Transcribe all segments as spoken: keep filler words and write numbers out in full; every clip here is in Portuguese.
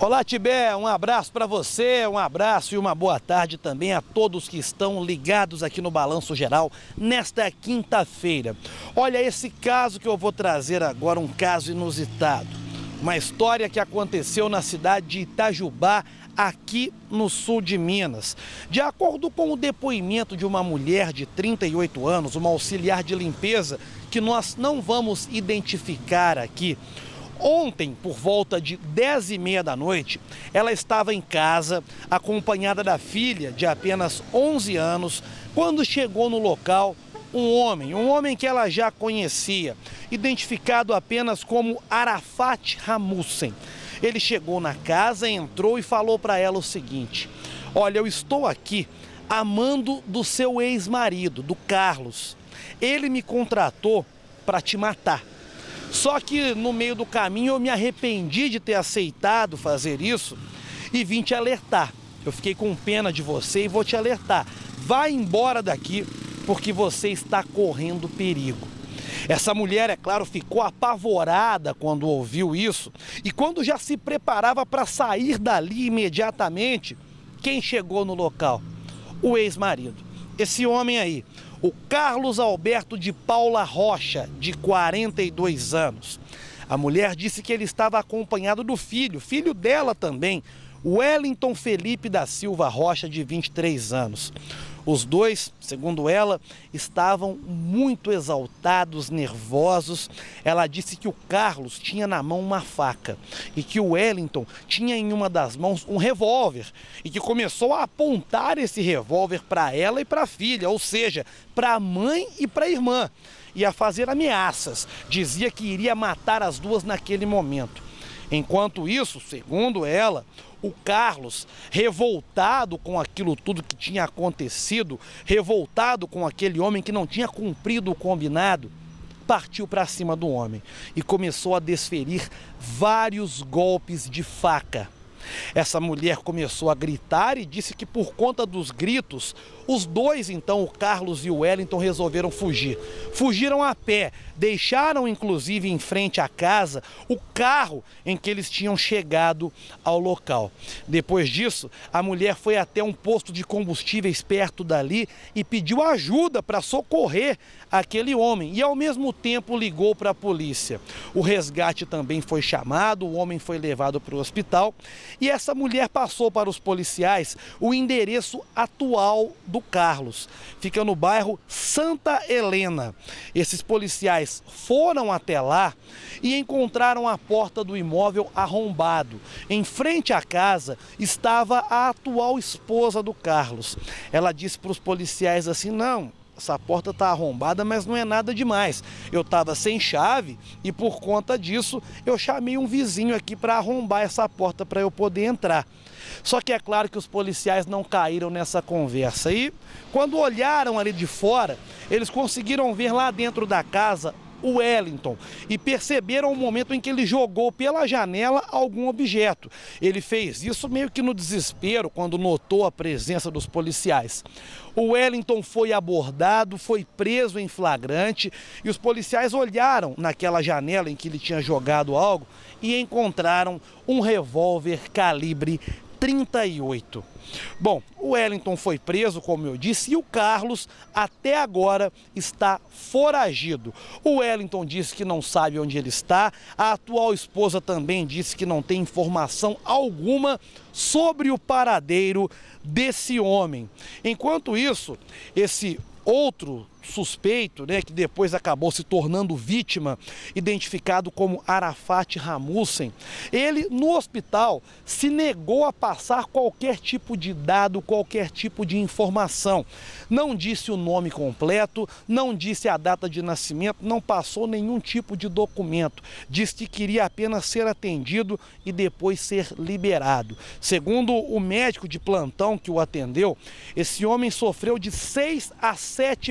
Olá, Tibé, um abraço para você, um abraço e uma boa tarde também a todos que estão ligados aqui no Balanço Geral nesta quinta-feira. Olha, esse caso que eu vou trazer agora, um caso inusitado. Uma história que aconteceu na cidade de Itajubá, aqui no sul de Minas. De acordo com o depoimento de uma mulher de trinta e oito anos, uma auxiliar de limpeza, que nós não vamos identificar aqui, ontem, por volta de dez e meia da noite, ela estava em casa, acompanhada da filha de apenas onze anos, quando chegou no local um homem, um homem que ela já conhecia, identificado apenas como Arafat Ramussen. Ele chegou na casa, entrou e falou para ela o seguinte: olha, eu estou aqui amando do seu ex-marido, do Carlos. Ele me contratou para te matar. Só que no meio do caminho eu me arrependi de ter aceitado fazer isso e vim te alertar. Eu fiquei com pena de você e vou te alertar. Vai embora daqui porque você está correndo perigo. Essa mulher, é claro, ficou apavorada quando ouviu isso e quando já se preparava para sair dali imediatamente, quem chegou no local? O ex-marido. Esse homem aí, o Carlos Alberto de Paula Rocha, de quarenta e dois anos. A mulher disse que ele estava acompanhado do filho, filho dela também, Wellington Felipe da Silva Rocha, de vinte e três anos. Os dois, segundo ela, estavam muito exaltados, nervosos. Ela disse que o Carlos tinha na mão uma faca e que o Wellington tinha em uma das mãos um revólver e que começou a apontar esse revólver para ela e para a filha, ou seja, para a mãe e para a irmã, e a fazer ameaças. Dizia que iria matar as duas naquele momento. Enquanto isso, segundo ela, o Carlos, revoltado com aquilo tudo que tinha acontecido, revoltado com aquele homem que não tinha cumprido o combinado, partiu para cima do homem e começou a desferir vários golpes de faca. Essa mulher começou a gritar e disse que por conta dos gritos, os dois, então, o Carlos e o Wellington, resolveram fugir. Fugiram a pé, deixaram inclusive em frente à casa o carro em que eles tinham chegado ao local. Depois disso, a mulher foi até um posto de combustíveis perto dali e pediu ajuda para socorrer aquele homem e ao mesmo tempo ligou para a polícia. O resgate também foi chamado, o homem foi levado para o hospital e essa mulher passou para os policiais o endereço atual do Carlos. Fica no bairro Santa Helena. Esses policiais foram até lá e encontraram a porta do imóvel arrombado. Em frente à casa estava a atual esposa do Carlos. Ela disse para os policiais assim: não, essa porta está arrombada, mas não é nada demais. Eu estava sem chave e por conta disso eu chamei um vizinho aqui para arrombar essa porta para eu poder entrar. Só que é claro que os policiais não caíram nessa conversa. E quando olharam ali de fora, eles conseguiram ver lá dentro da casa o Wellington e perceberam o momento em que ele jogou pela janela algum objeto. Ele fez isso meio que no desespero quando notou a presença dos policiais. O Wellington foi abordado, foi preso em flagrante e os policiais olharam naquela janela em que ele tinha jogado algo e encontraram um revólver calibre trinta e oito. Bom, o Wellington foi preso, como eu disse, e o Carlos até agora está foragido. O Wellington disse que não sabe onde ele está, a atual esposa também disse que não tem informação alguma sobre o paradeiro desse homem. Enquanto isso, esse outro suspeito, né, que depois acabou se tornando vítima, identificado como Arafat Ramussen, ele no hospital se negou a passar qualquer tipo de dado, qualquer tipo de informação. Não disse o nome completo, não disse a data de nascimento, não passou nenhum tipo de documento. Disse que queria apenas ser atendido e depois ser liberado. Segundo o médico de plantão que o atendeu, esse homem sofreu de seis a sete perfurações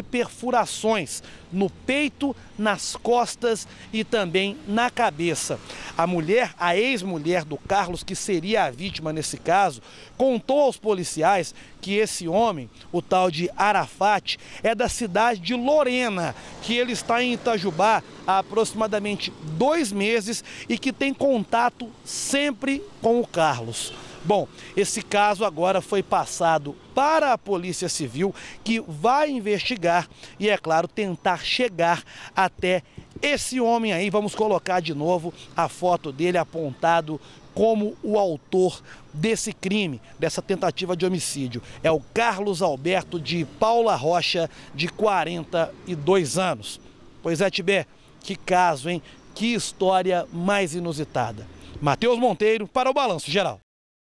perfurações no peito, nas costas e também na cabeça. A mulher, a ex-mulher do Carlos, que seria a vítima nesse caso, contou aos policiais que esse homem, o tal de Arafat, é da cidade de Lorena, que ele está em Itajubá há aproximadamente dois meses e que tem contato sempre com o Carlos. Bom, esse caso agora foi passado para a Polícia Civil, que vai investigar e, é claro, tentar chegar até esse homem aí. Vamos colocar de novo a foto dele apontado como o autor desse crime, dessa tentativa de homicídio. É o Carlos Alberto de Paula Rocha, de quarenta e dois anos. Pois é, Tibé, que caso, hein? Que história mais inusitada. Matheus Monteiro para o Balanço Geral.